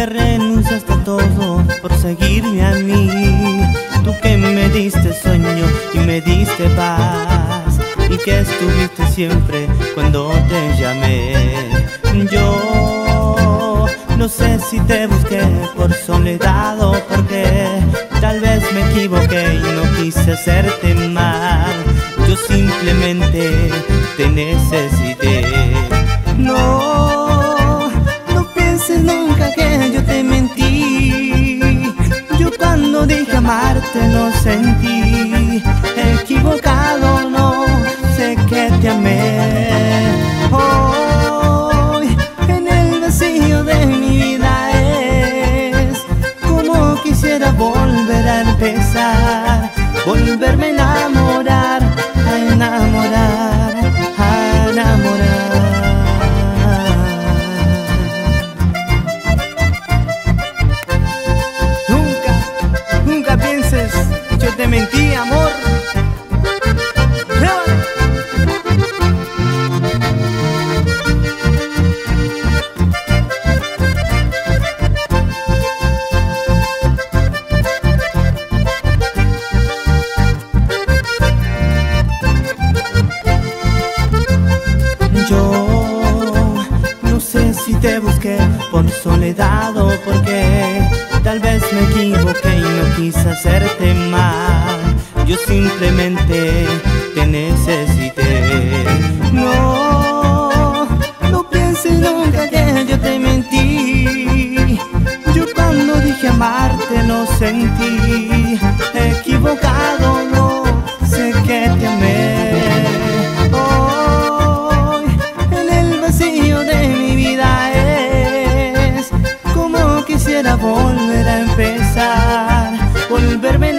que renunciaste a todo por seguirme a mí. Tú que me diste sueño y me diste paz, y que estuviste siempre cuando te llamé. Yo no sé si te busqué por soledad o porque tal vez me equivoqué y no quise hacerte mal. Yo simplemente te necesité. No pienses nunca que yo te mentí. Yo cuando dije amarte lo sentí. Equivocado no, sé que te amé. Hoy en el vacío de mi vida es como quisiera volver a empezar, volverme a enamorar, a enamorar, a enamorar. Nunca pienses que yo te mentí, amor. Yo no sé si te busqué por soledad o porque tal vez me equivoqué y no quise hacerte mal. Yo simplemente te necesité. No pienses nunca que yo te mentí. Yo cuando dije amarte lo sentí. Equivocado no, sé que te amé. Quisiera volver a empezar, volverme